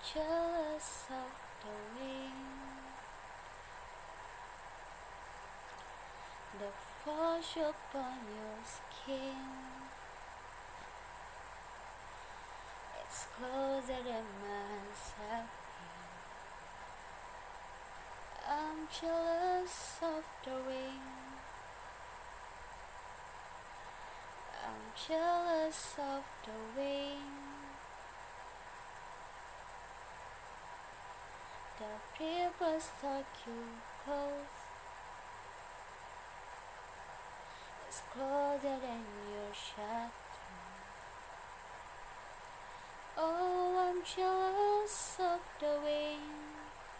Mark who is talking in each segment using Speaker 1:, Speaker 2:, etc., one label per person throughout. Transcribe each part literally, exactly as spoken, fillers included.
Speaker 1: jealous of the wind that falls upon your skin. It's closer than miles have been. I'm jealous of the wind. I'm jealous of the wind. The river stuck you close. It's closer than your shadow. Oh, I'm jealous of the wind,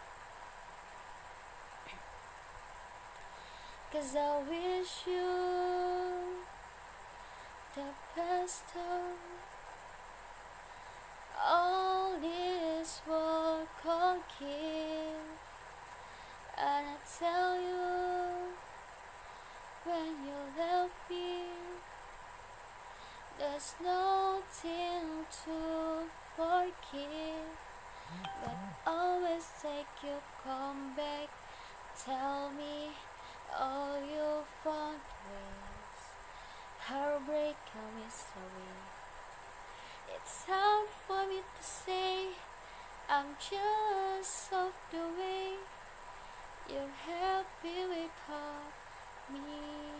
Speaker 1: 'cause I wish you the best of all this world could give. And I tell you, when you left me, there's nothing to forgive, but always take you come back. Tell me all you found ways, heartbreak and misery. It's hard for me to say I'm jealous of the way you're happy without me.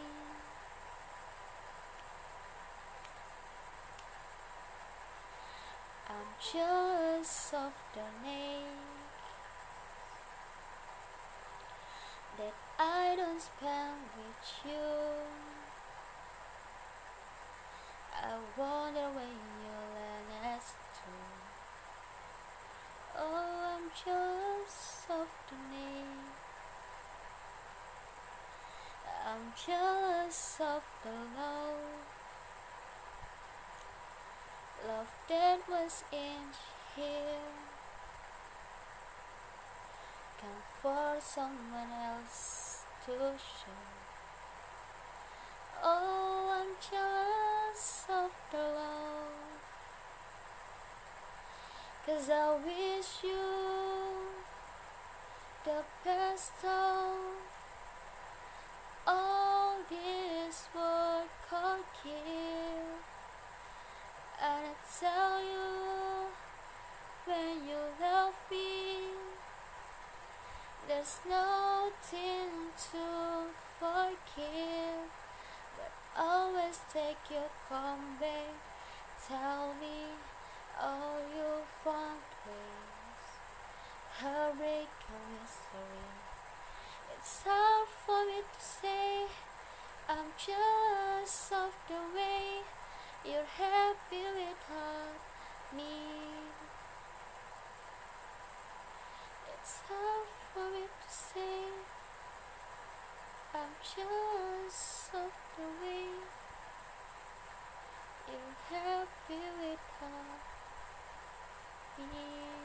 Speaker 1: I'm jealous of the night that I don't spend with you. I wonder when you'll end us too. Oh, I'm jealous of the night. I'm jealous of the love, love that was in here, come for someone else to share. Oh, I'm jealous of the love, 'cause I wish you the best of all this world could give. And I tell you, when you love me, there's nothing to forgive, but always take your comeback. Tell me all you found ways, heartbreak and misery. It's hard for me to say I'm jealous of the way you're happy without me. It's hard for me to say I'm jealous of the way you're happy without me.